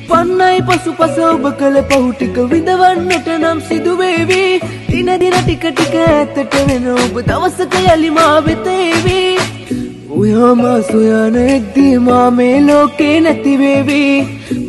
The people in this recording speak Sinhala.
පන්නයි පසුපස ඔබ කළ පහු ටික විඳවන්නට නම් සිදු වේවි. දින දින ටික ටික ඈතට වෙන ඔබ දවසක යලි මා වෙත එවි. ඔයා මා සොයන එක්දී මා මේ ලෝකේ නැති වේවි.